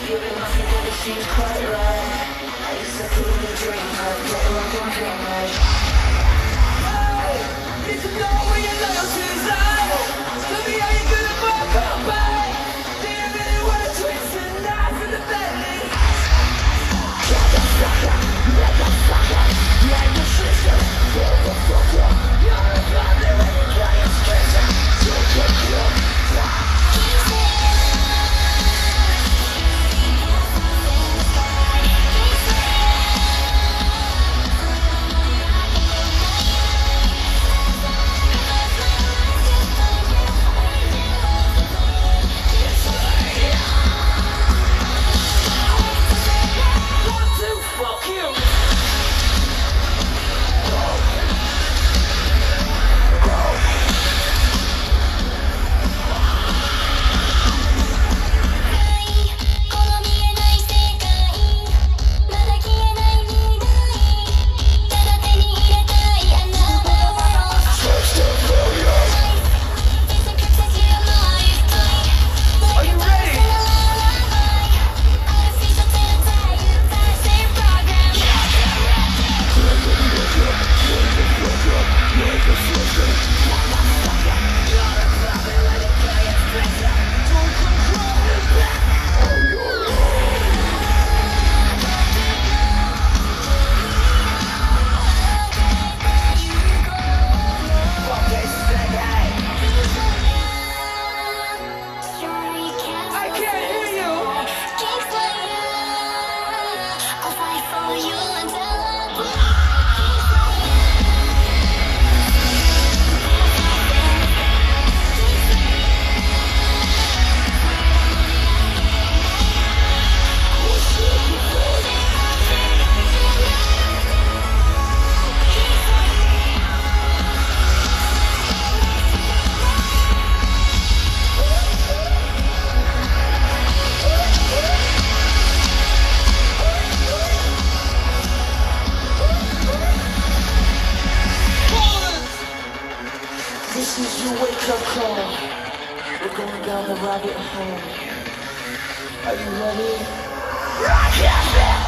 Giving my people that seems quite right. I used to feel the dream, but get like I'm dreaming. Hey, need to know where your loyalties lie. Tell me how you gonna come back. Do you really wanna twist the knife in the belly? Motherfucker, motherfucker, like the sister, motherfucker. You're a body when you try to stress it. So get your this is your wake-up call. We're going down the rabbit hole. Are you ready? Rock your